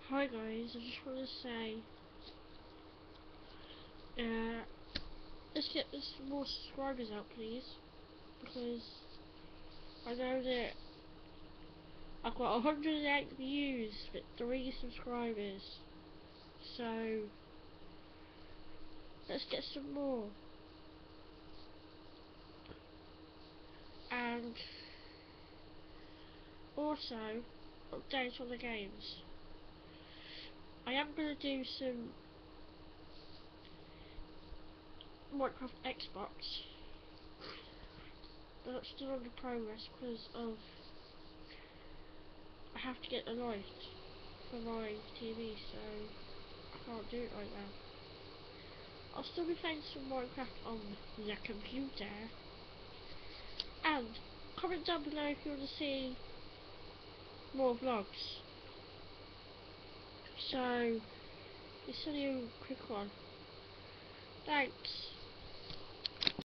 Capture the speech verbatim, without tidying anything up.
Hi guys, I just want to say, uh, let's get some more subscribers out please, because I know that I've got one hundred eight views but three subscribers, so let's get some more. And also, updates on the games. I am going to do some Minecraft Xbox, but that's still under progress because of I have to get a light for my T V, so I can't do it right now. I'll still be playing some Minecraft on the computer. And comment down below if you want to see more vlogs. So it's only a quick one. Thanks.